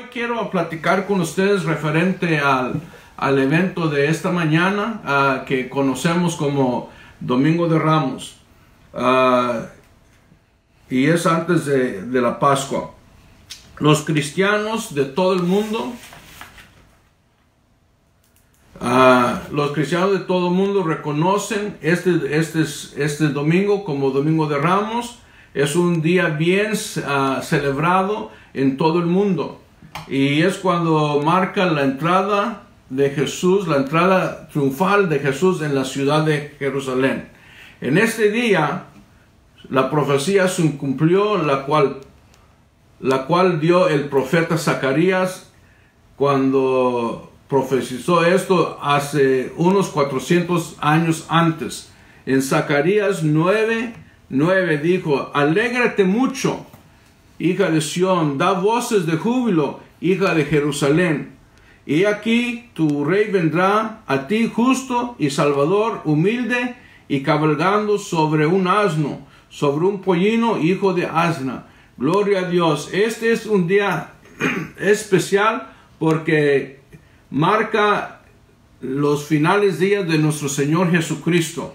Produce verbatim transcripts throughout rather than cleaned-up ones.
hoy quiero platicar con ustedes referente al, al evento de esta mañana uh, que conocemos como Domingo de Ramos. Uh, y es antes de, de la Pascua. Los cristianos de todo el mundo, uh, los cristianos de todo el mundo reconocen este, este, este domingo como Domingo de Ramos. Es un día bien uh, celebrado en todo el mundo. Y es cuando marca la entrada de Jesús, la entrada triunfal de Jesús en la ciudad de Jerusalén. En este día, la profecía se cumplió, la cual, la cual dio el profeta Zacarías cuando profetizó esto hace unos cuatrocientos años antes. En Zacarías nueve, nueve dijo: alégrate mucho, hija de Sión, da voces de júbilo, hija de Jerusalén. Y aquí tu rey vendrá a ti justo y salvador, humilde y cabalgando sobre un asno, sobre un pollino, hijo de asna. Gloria a Dios. Este es un día especial porque marca los finales días de nuestro Señor Jesucristo.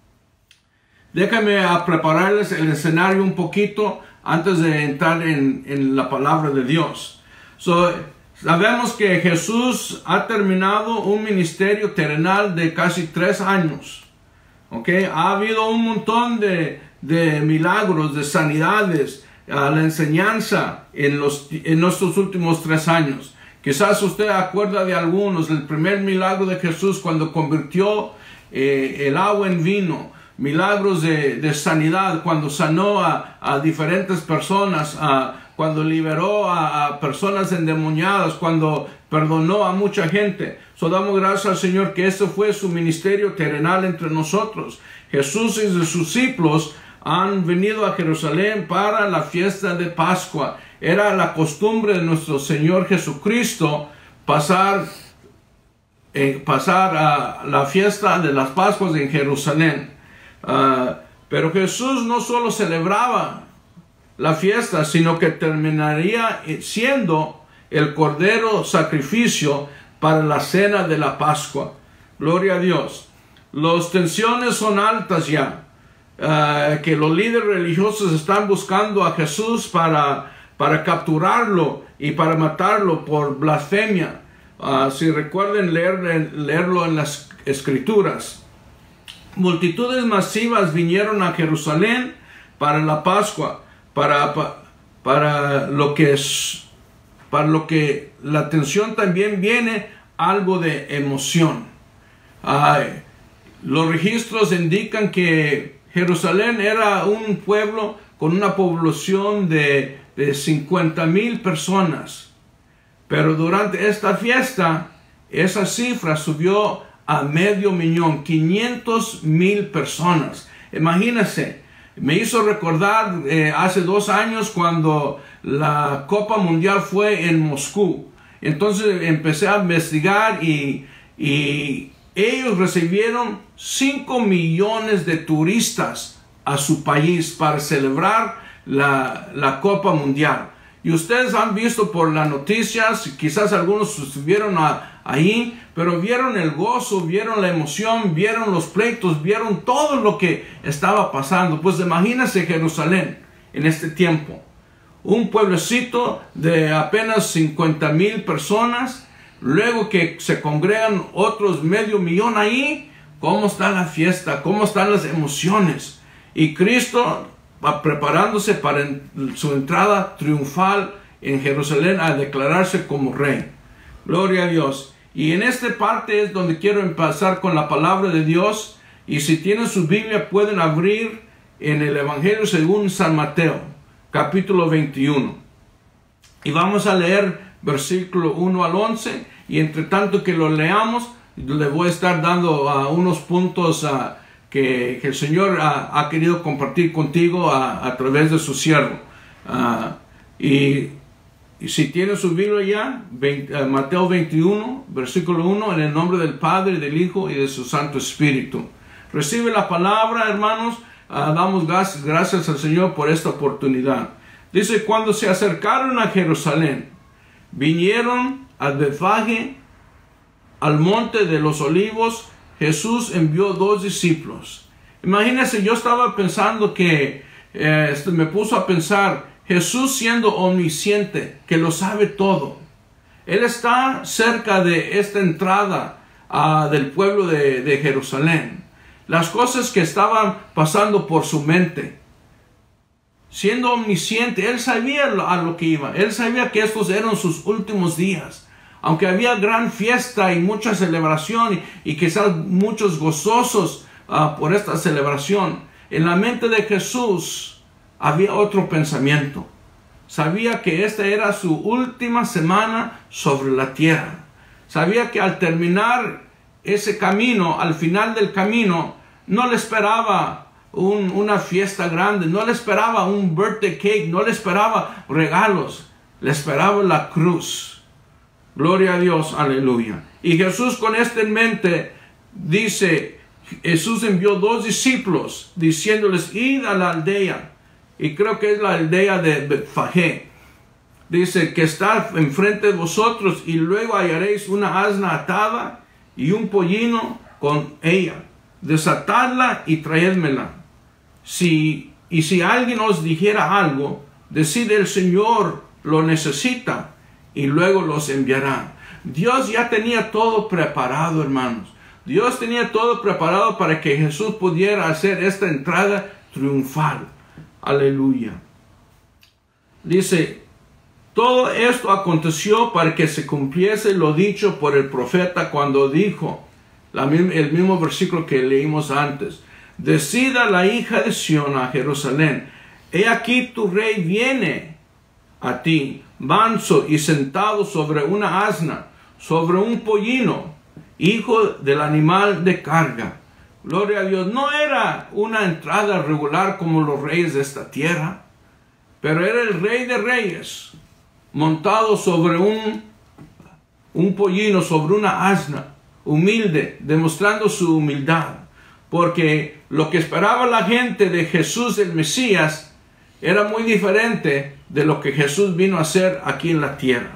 Déjame a prepararles el escenario un poquito antes de entrar en, en la palabra de Dios. So, sabemos que Jesús ha terminado un ministerio terrenal de casi tres años. ¿Okay? Ha habido un montón de, de milagros, de sanidades, uh, la enseñanza en, los, en nuestros últimos tres años. Quizás usted acuerda de algunos. El primer milagro de Jesús cuando convirtió eh, el agua en vino. Milagros de, de sanidad cuando sanó a, a diferentes personas, a, cuando liberó a, a personas endemoniadas, cuando perdonó a mucha gente. So, damos gracias al Señor que ese fue su ministerio terrenal entre nosotros. Jesús y sus discípulos han venido a Jerusalén para la fiesta de Pascua. Era la costumbre de nuestro Señor Jesucristo pasar, eh, pasar a la fiesta de las Pascuas en Jerusalén. Uh, pero Jesús no solo celebraba la fiesta, sino que terminaría siendo el cordero sacrificio para la cena de la Pascua. Gloria a Dios. Las tensiones son altas ya, uh, que los líderes religiosos están buscando a Jesús para, para capturarlo y para matarlo por blasfemia. Uh, si recuerden leer, leerlo en las Escrituras. Multitudes masivas vinieron a Jerusalén para la Pascua, para, para, para, lo que es, para lo que la atención también viene algo de emoción. Ay, los registros indican que Jerusalén era un pueblo con una población de, de cincuenta mil personas, pero durante esta fiesta esa cifra subió a medio millón, quinientos mil personas. Imagínense, me hizo recordar eh, hace dos años cuando la Copa Mundial fue en Moscú. Entonces empecé a investigar y, y ellos recibieron cinco millones de turistas a su país para celebrar la, la Copa Mundial. Y ustedes han visto por las noticias, quizás algunos estuvieron a, ahí, pero vieron el gozo, vieron la emoción, vieron los pleitos, vieron todo lo que estaba pasando. Pues imagínense Jerusalén en este tiempo. Un pueblecito de apenas cincuenta mil personas, luego que se congregan otros medio millón ahí. ¿Cómo está la fiesta? ¿Cómo están las emociones? Y Cristo va preparándose para su entrada triunfal en Jerusalén a declararse como rey. Gloria a Dios. Y en esta parte es donde quiero empezar con la palabra de Dios. Y si tienen su Biblia pueden abrir en el Evangelio según San Mateo, capítulo veintiuno. Y vamos a leer versículo uno al once. Y entre tanto que lo leamos, le voy a estar dando uh, unos puntos uh, Que, que el Señor uh, ha querido compartir contigo uh, a través de su siervo. Uh, y, y si tiene su Biblia ya, veinte, uh, Mateo veintiuno, versículo uno, en el nombre del Padre, del Hijo y de su Santo Espíritu. Recibe la palabra, hermanos. Uh, damos gracias, gracias al Señor por esta oportunidad. Dice: cuando se acercaron a Jerusalén, vinieron a Betfagé, al monte de los olivos. Jesús envió dos discípulos. Imagínense, yo estaba pensando que, eh, este, me puso a pensar, Jesús siendo omnisciente, que lo sabe todo. Él está cerca de esta entrada uh, del pueblo de, de Jerusalén. Las cosas que estaban pasando por su mente. Siendo omnisciente, Él sabía a lo que iba. Él sabía que estos eran sus últimos días. Aunque había gran fiesta y mucha celebración y, y quizás muchos gozosos uh, por esta celebración, en la mente de Jesús había otro pensamiento. Sabía que esta era su última semana sobre la tierra. Sabía que al terminar ese camino, al final del camino, no le esperaba un, una fiesta grande, no le esperaba un birthday cake, no le esperaba regalos, le esperaba la cruz. Gloria a Dios, aleluya. Y Jesús, con esto en mente, dice, Jesús envió dos discípulos diciéndoles, id a la aldea. Y creo que es la aldea de Betfagé. Dice que está enfrente de vosotros y luego hallaréis una asna atada y un pollino con ella. Desatadla y traédmela. Si, y si alguien os dijera algo, decid el Señor lo necesita y luego los enviará. Dios ya tenía todo preparado, hermanos. Dios tenía todo preparado para que Jesús pudiera hacer esta entrada triunfal. Aleluya. Dice, todo esto aconteció para que se cumpliese lo dicho por el profeta cuando dijo, la, el mismo versículo que leímos antes, decida la hija de Sión a Jerusalén, he aquí tu rey viene a ti, manso y sentado sobre una asna, sobre un pollino, hijo del animal de carga. Gloria a Dios. No era una entrada regular como los reyes de esta tierra, pero era el rey de reyes, montado sobre un, un pollino, sobre una asna, humilde, demostrando su humildad. Porque lo que esperaba la gente de Jesús el Mesías era muy diferente de lo que Jesús vino a hacer aquí en la tierra.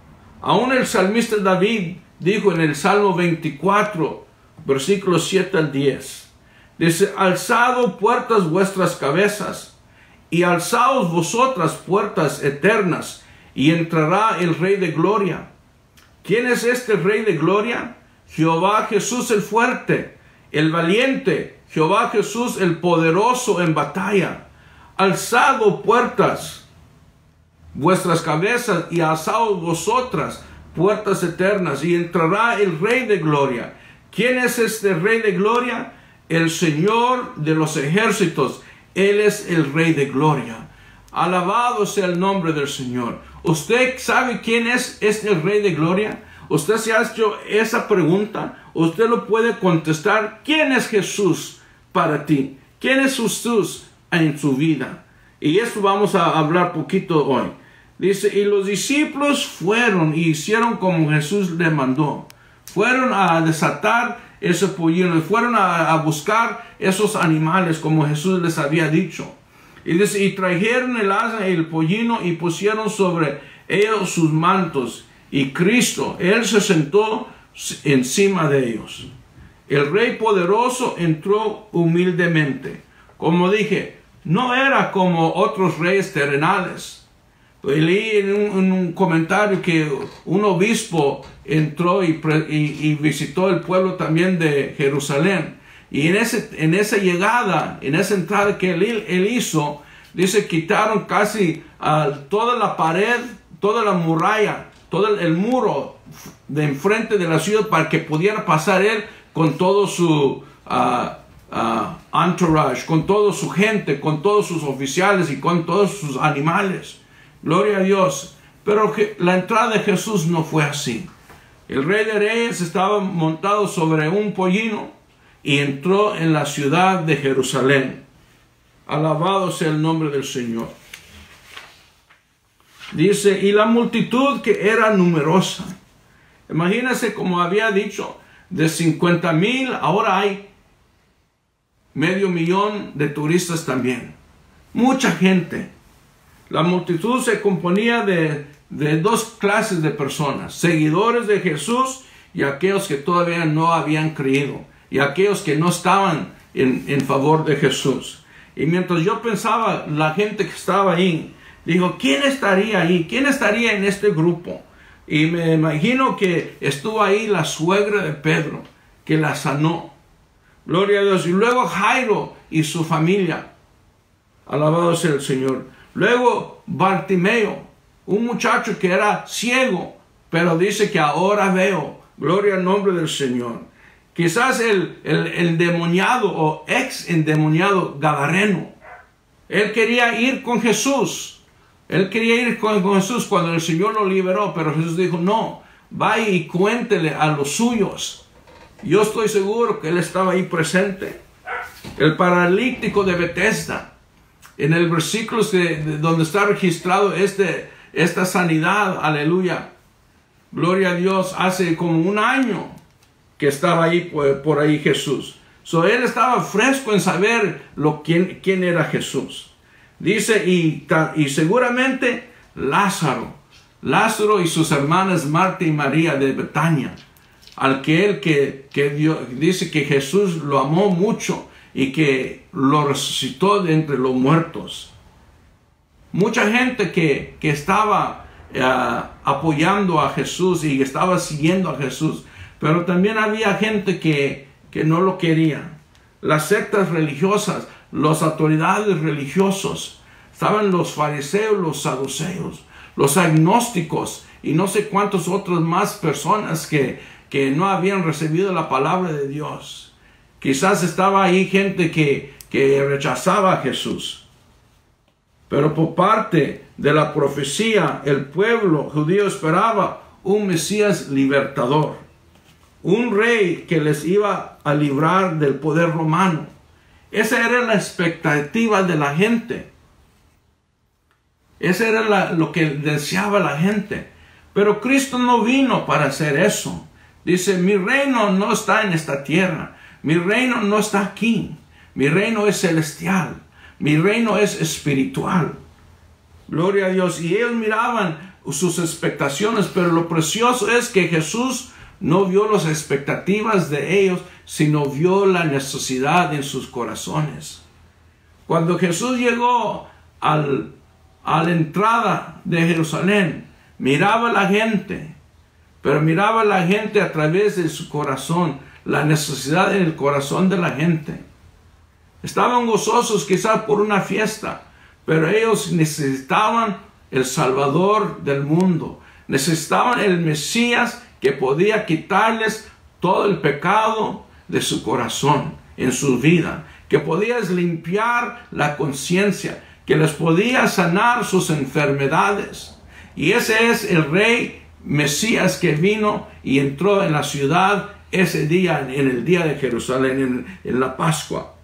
Aún el salmista David dijo en el Salmo veinticuatro, versículos siete al diez, dice, alzado puertas vuestras cabezas, y alzaos vosotras puertas eternas, y entrará el Rey de Gloria. ¿Quién es este Rey de Gloria? Jehová Jesús el fuerte, el valiente, Jehová Jesús el poderoso en batalla. Alzado puertas vuestras cabezas, y alzaos vosotras puertas eternas, y entrará el Rey de Gloria. ¿Quién es este Rey de Gloria? El Señor de los ejércitos. Él es el Rey de Gloria. Alabado sea el nombre del Señor. ¿Usted sabe quién es este Rey de Gloria? ¿Usted se ha hecho esa pregunta? Usted lo puede contestar. ¿Quién es Jesús para ti? ¿Quién es Jesús en su vida? Y esto vamos a hablar poquito hoy. Dice, y los discípulos fueron y hicieron como Jesús le mandó. Fueron a desatar ese pollino, fueron a, a buscar esos animales como Jesús les había dicho. Y dice, y trajeron el asna y el pollino y pusieron sobre ellos sus mantos. Y Cristo, Él se sentó encima de ellos. El Rey poderoso entró humildemente. Como dije, no era como otros reyes terrenales. Leí en un, en un comentario que un obispo entró y, y, y visitó el pueblo también de Jerusalén. Y en, ese, en esa llegada, en esa entrada que él, él hizo, dice, quitaron casi uh, toda la pared, toda la muralla, todo el, el muro de enfrente de la ciudad para que pudiera pasar él con todo su uh, uh, entourage, con toda su gente, con todos sus oficiales y con todos sus animales. Gloria a Dios. Pero la entrada de Jesús no fue así. El Rey de Reyes estaba montado sobre un pollino y entró en la ciudad de Jerusalén. Alabado sea el nombre del Señor. Dice, y la multitud que era numerosa. Imagínense, como había dicho, de cincuenta mil, ahora hay medio millón de turistas también. Mucha gente. La multitud se componía de, de dos clases de personas, seguidores de Jesús y aquellos que todavía no habían creído, y aquellos que no estaban en, en favor de Jesús. Y mientras yo pensaba, la gente que estaba ahí, dijo, ¿quién estaría ahí? ¿Quién estaría en este grupo? Y me imagino que estuvo ahí la suegra de Pedro, que la sanó. Gloria a Dios. Y luego Jairo y su familia. Alabado sea el Señor. Luego Bartimeo, un muchacho que era ciego, pero dice que ahora veo. Gloria al nombre del Señor. Quizás el, el, el endemoniado o ex endemoniado Gadareno. Él quería ir con Jesús. Él quería ir con, con Jesús cuando el Señor lo liberó, pero Jesús dijo, no, vaya y cuéntele a los suyos. Yo estoy seguro que él estaba ahí presente. El paralítico de Bethesda, en el versículo de, de donde está registrado este, esta sanidad, aleluya, gloria a Dios, hace como un año que estaba ahí por, por ahí Jesús. So, él estaba fresco en saber lo, quién, quién era Jesús. Dice, y, y seguramente Lázaro, Lázaro y sus hermanas Marta y María de Betania, al que él que, que Dios, dice que Jesús lo amó mucho y que lo resucitó de entre los muertos. Mucha gente que, que estaba uh, apoyando a Jesús y estaba siguiendo a Jesús, pero también había gente que, que no lo quería. Las sectas religiosas, las autoridades religiosos, estaban los fariseos, los saduceos, los agnósticos y no sé cuántas otras más personas que, que no habían recibido la palabra de Dios. Quizás estaba ahí gente que, que rechazaba a Jesús. Pero por parte de la profecía, el pueblo judío esperaba un Mesías libertador, un rey que les iba a librar del poder romano. Esa era la expectativa de la gente. Esa era la, lo que deseaba la gente. Pero Cristo no vino para hacer eso. Dice, mi reino no está en esta tierra. Mi reino no está aquí. Mi reino es celestial. Mi reino es espiritual. Gloria a Dios. Y ellos miraban sus expectaciones, pero lo precioso es que Jesús no vio las expectativas de ellos, sino vio la necesidad en sus corazones. Cuando Jesús llegó al, a la entrada de Jerusalén, miraba a la gente, pero miraba a la gente a través de su corazón, la necesidad en el corazón de la gente. Estaban gozosos quizás por una fiesta, pero ellos necesitaban el Salvador del mundo, necesitaban el Mesías que podía quitarles todo el pecado de su corazón, en su vida, que podía limpiar la conciencia, que les podía sanar sus enfermedades. Y ese es el Rey Mesías que vino y entró en la ciudad ese día, en el día de Jerusalén, en, en la Pascua.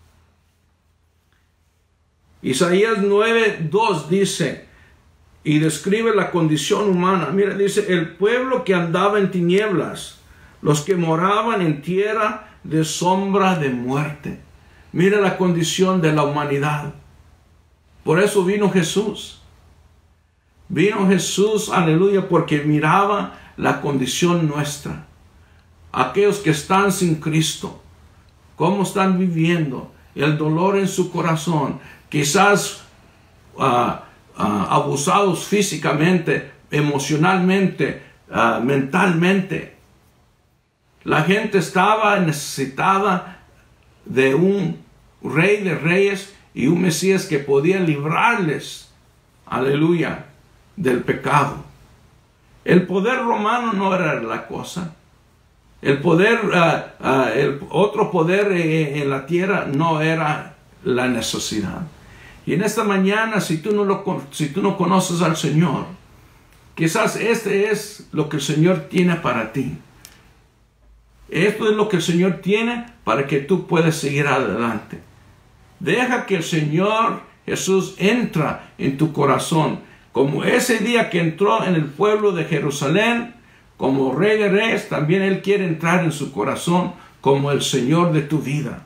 Isaías nueve dos dice, y describe la condición humana. Mira, dice, el pueblo que andaba en tinieblas, los que moraban en tierra de sombra de muerte. Mira la condición de la humanidad. Por eso vino Jesús. Vino Jesús, aleluya, porque miraba la condición nuestra. Aquellos que están sin Cristo, cómo están viviendo, el dolor en su corazón, quizás uh, Uh, abusados físicamente, emocionalmente, uh, mentalmente. La gente estaba necesitada de un rey de reyes y un Mesías que podía librarles, aleluya, del pecado. El poder romano no era la cosa. El poder, uh, uh, el otro poder eh, en la tierra no era la necesidad. Y en esta mañana, si tú, no lo, si tú no conoces al Señor, quizás este es lo que el Señor tiene para ti. Esto es lo que el Señor tiene para que tú puedas seguir adelante. Deja que el Señor Jesús entra en tu corazón, como ese día que entró en el pueblo de Jerusalén, como Rey de Reyes, también Él quiere entrar en su corazón como el Señor de tu vida.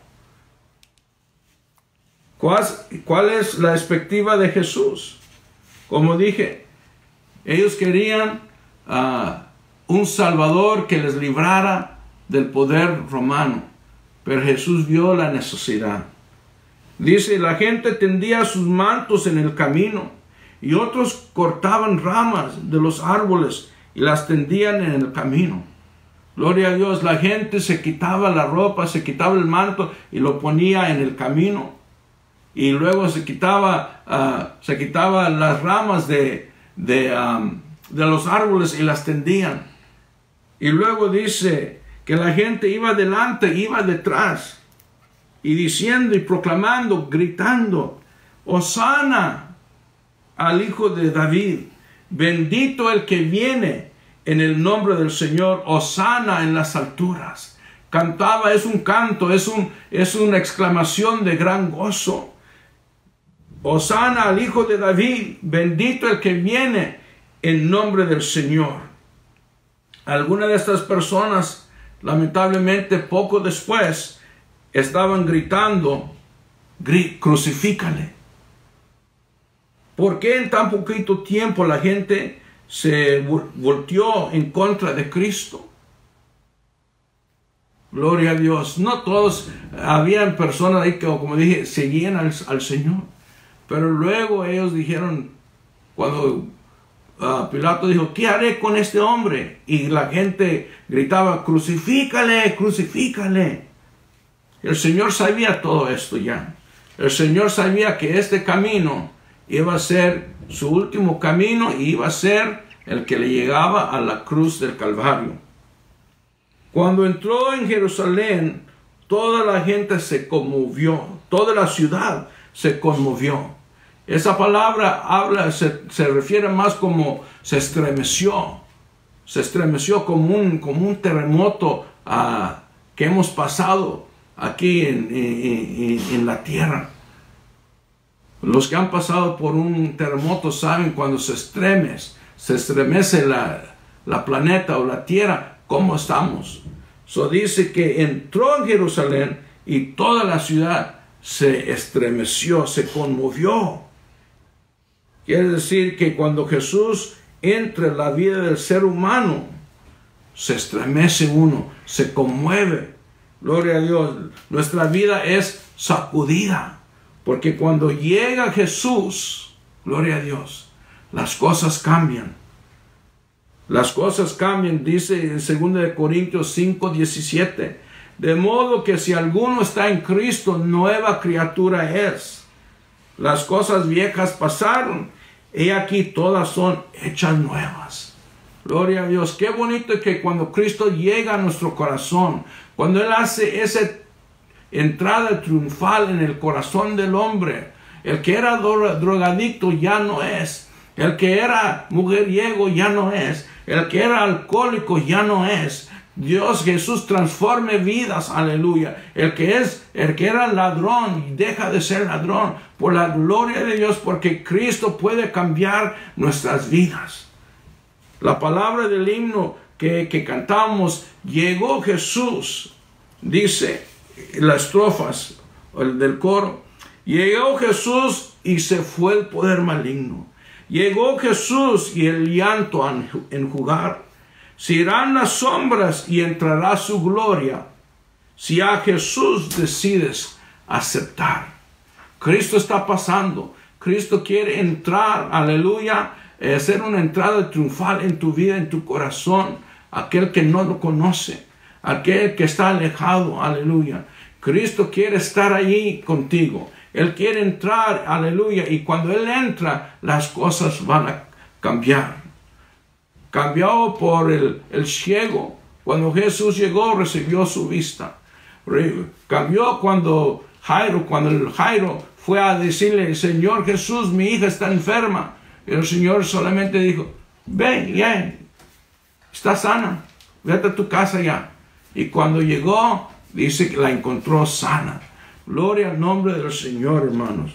¿Cuál, ¿Cuál es la expectativa de Jesús? Como dije, Ellos querían uh, un Salvador que les librara del poder romano. Pero Jesús vio la necesidad. Dice, la gente tendía sus mantos en el camino y otros cortaban ramas de los árboles y las tendían en el camino. Gloria a Dios, la gente se quitaba la ropa, se quitaba el manto y lo ponía en el camino. Y luego se quitaba, uh, se quitaba las ramas de, de, um, de los árboles y las tendían. Y luego dice que la gente iba delante, iba detrás, y diciendo y proclamando, gritando, Hosana al Hijo de David, bendito el que viene en el nombre del Señor, Hosana en las alturas. Cantaba, es un canto, es, un, es una exclamación de gran gozo. Hosana al Hijo de David, bendito el que viene en nombre del Señor. Algunas de estas personas, lamentablemente, poco después, estaban gritando, crucifícale. ¿Por qué en tan poquito tiempo la gente se volteó en contra de Cristo? Gloria a Dios. No todos, habían personas ahí que, como dije, seguían al, al Señor. Pero luego ellos dijeron, cuando uh, Pilato dijo, ¿qué haré con este hombre? Y la gente gritaba, crucifícale, crucifícale. El Señor sabía todo esto ya. El Señor sabía que este camino iba a ser su último camino y iba a ser el que le llegaba a la cruz del Calvario. Cuando entró en Jerusalén, toda la gente se conmovió, toda la ciudad se conmovió. Esa palabra habla, se, se refiere más como se estremeció, se estremeció como un, como un terremoto uh, que hemos pasado aquí en, en, en la tierra. Los que han pasado por un terremoto saben cuando se estremece, se estremece la, la planeta o la tierra, cómo estamos. So dice que entró en Jerusalén y toda la ciudad se estremeció, se conmovió. Quiere decir que cuando Jesús entra en la vida del ser humano, se estremece uno, se conmueve. Gloria a Dios. Nuestra vida es sacudida. Porque cuando llega Jesús, gloria a Dios, las cosas cambian. Las cosas cambian, dice en segunda de Corintios cinco, diecisiete. De modo que si alguno está en Cristo, nueva criatura es. Las cosas viejas pasaron, y aquí todas son hechas nuevas. Gloria a Dios. Qué bonito es que cuando Cristo llega a nuestro corazón, cuando Él hace esa entrada triunfal en el corazón del hombre, el que era drogadicto ya no es, el que era mujeriego ya no es, el que era alcohólico ya no es. Dios Jesús transforme vidas, aleluya. El que es, el que era ladrón deja de ser ladrón por la gloria de Dios, porque Cristo puede cambiar nuestras vidas. La palabra del himno que, que cantamos, llegó Jesús, dice las estrofas del coro, llegó Jesús y se fue el poder maligno. Llegó Jesús y el llanto a enjugar. Se irán las sombras y entrará su gloria, si a Jesús decides aceptar. Cristo está pasando. Cristo quiere entrar, aleluya, hacer una entrada triunfal en tu vida, en tu corazón. Aquel que no lo conoce, aquel que está alejado, aleluya. Cristo quiere estar allí contigo. Él quiere entrar, aleluya, y cuando Él entra, las cosas van a cambiar. Cambió por el, el ciego. Cuando Jesús llegó, recibió su vista. Cambió cuando Jairo, cuando el Jairo fue a decirle, Señor Jesús, mi hija está enferma. Y el Señor solamente dijo, ven, ya, está sana, vete a tu casa ya. Y cuando llegó, dice que la encontró sana. Gloria al nombre del Señor, hermanos.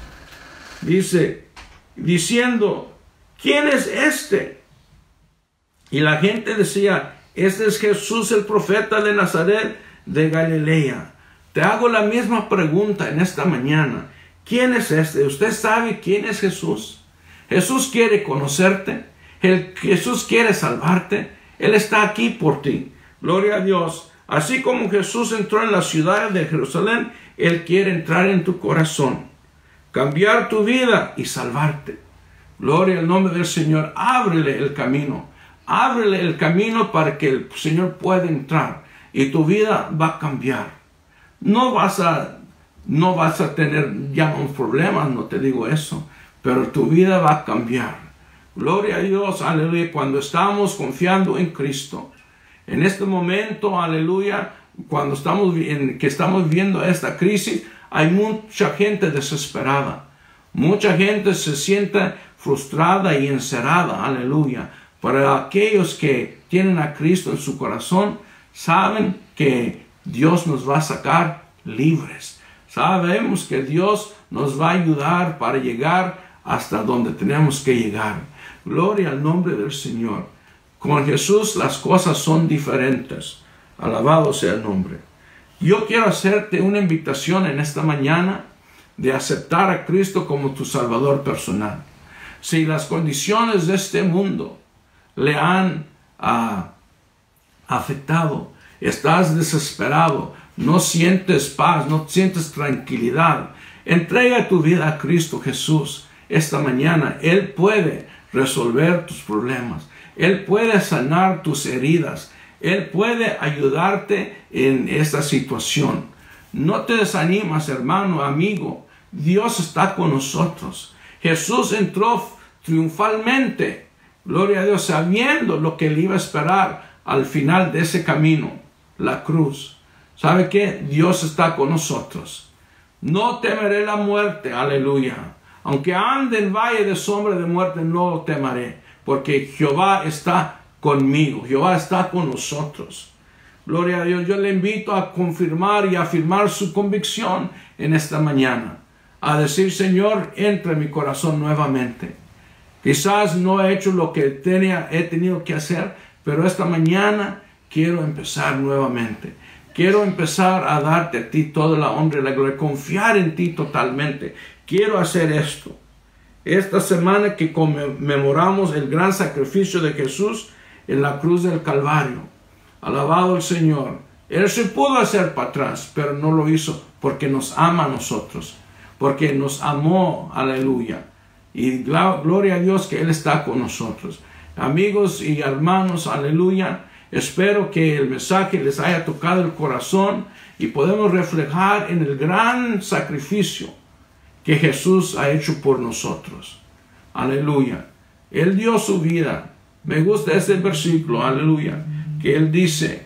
Dice, diciendo, ¿quién es este? Y la gente decía, este es Jesús el profeta de Nazaret de Galilea. Te hago la misma pregunta en esta mañana. ¿Quién es este? ¿Usted sabe quién es Jesús? Jesús quiere conocerte. El, Jesús quiere salvarte. Él está aquí por ti. Gloria a Dios. Así como Jesús entró en la ciudad de Jerusalén, Él quiere entrar en tu corazón, cambiar tu vida y salvarte. Gloria al nombre del Señor. Ábrele el camino. Ábrele el camino para que el Señor pueda entrar y tu vida va a cambiar. No vas a, no vas a tener ya un problema, no te digo eso, pero tu vida va a cambiar. Gloria a Dios, aleluya, cuando estamos confiando en Cristo. En este momento, aleluya, cuando estamos en, que estamos viendo esta crisis, hay mucha gente desesperada. Mucha gente se siente frustrada y encerrada, aleluya. Para aquellos que tienen a Cristo en su corazón, saben que Dios nos va a sacar libres. Sabemos que Dios nos va a ayudar para llegar hasta donde tenemos que llegar. Gloria al nombre del Señor. Con Jesús las cosas son diferentes. Alabado sea el nombre. Yo quiero hacerte una invitación en esta mañana de aceptar a Cristo como tu Salvador personal. Si las condiciones de este mundo le han uh, afectado, estás desesperado, no sientes paz, no sientes tranquilidad, entrega tu vida a Cristo Jesús esta mañana. Él puede resolver tus problemas. Él puede sanar tus heridas. Él puede ayudarte en esta situación. No te desanimas, hermano, amigo. Dios está con nosotros. Jesús entró triunfalmente, gloria a Dios, sabiendo lo que le iba a esperar al final de ese camino, la cruz. ¿Sabe qué? Dios está con nosotros. No temeré la muerte, aleluya. Aunque ande en valle de sombra de muerte, no lo temeré, porque Jehová está conmigo, Jehová está con nosotros. Gloria a Dios. Yo le invito a confirmar y afirmar su convicción en esta mañana, a decir: Señor, entra en mi corazón nuevamente. Quizás no he hecho lo que tenía, he tenido que hacer, pero esta mañana quiero empezar nuevamente. Quiero empezar a darte a ti toda la honra y la gloria, confiar en ti totalmente. Quiero hacer esto. Esta semana que conmemoramos el gran sacrificio de Jesús en la cruz del Calvario. Alabado el Señor. Él se pudo hacer para atrás, pero no lo hizo porque nos ama a nosotros. Porque nos amó, aleluya. Y gloria a Dios que Él está con nosotros. Amigos y hermanos, aleluya. Espero que el mensaje les haya tocado el corazón y podemos reflejar en el gran sacrificio que Jesús ha hecho por nosotros. Aleluya. Él dio su vida. Me gusta este versículo, aleluya, que Él dice: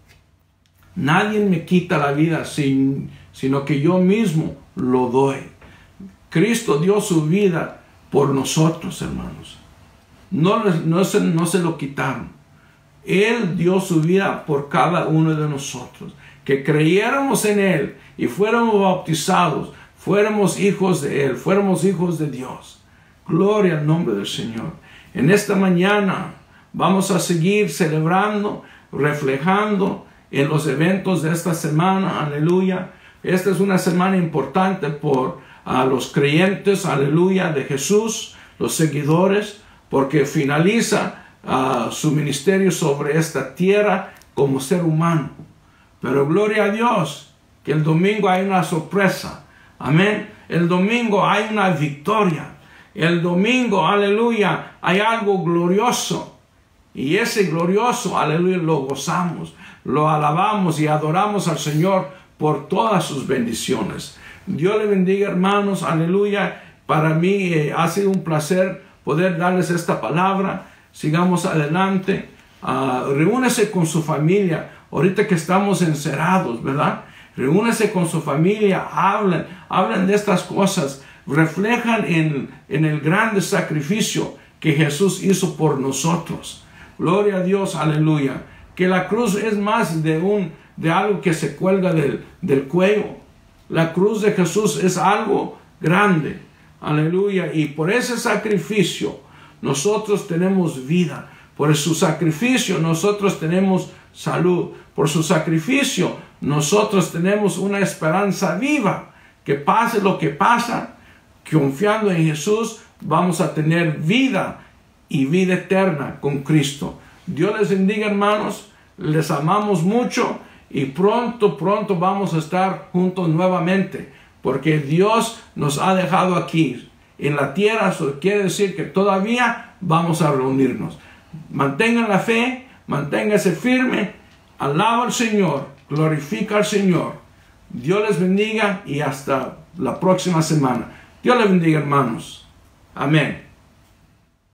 nadie me quita la vida sin, sino que yo mismo lo doy. Cristo dio su vida por nosotros, hermanos. No, no, se, no se lo quitaron. Él dio su vida por cada uno de nosotros. Que creyéramos en Él y fuéramos bautizados, fuéramos hijos de Él, fuéramos hijos de Dios. Gloria al nombre del Señor. En esta mañana vamos a seguir celebrando, reflejando en los eventos de esta semana. Aleluya. Esta es una semana importante por a los creyentes, aleluya, de Jesús, los seguidores, porque finaliza uh, su ministerio sobre esta tierra como ser humano. Pero gloria a Dios, que el domingo hay una sorpresa. Amén. El domingo hay una victoria. El domingo, aleluya, hay algo glorioso. Y ese glorioso, aleluya, lo gozamos, lo alabamos y adoramos al Señor por todas sus bendiciones. Dios le bendiga, hermanos, aleluya. Para mí eh, ha sido un placer poder darles esta palabra. Sigamos adelante. Uh, reúnese con su familia. Ahorita que estamos encerrados, ¿verdad? Reúnese con su familia. Hablen, hablen de estas cosas. Reflejan en, en el grande sacrificio que Jesús hizo por nosotros. Gloria a Dios, aleluya. Que la cruz es más de, un, de algo que se cuelga del, del cuello. La cruz de Jesús es algo grande. Aleluya. Y por ese sacrificio nosotros tenemos vida. Por su sacrificio nosotros tenemos salud. Por su sacrificio nosotros tenemos una esperanza viva. Que pase lo que pasa, confiando en Jesús, vamos a tener vida y vida eterna con Cristo. Dios les bendiga, hermanos. Les amamos mucho y pronto, pronto vamos a estar juntos nuevamente, porque Dios nos ha dejado aquí en la tierra. Eso quiere decir que todavía vamos a reunirnos. Mantengan la fe, manténganse firme, alaba al Señor, glorifica al Señor. Dios les bendiga y hasta la próxima semana. Dios les bendiga, hermanos. Amén.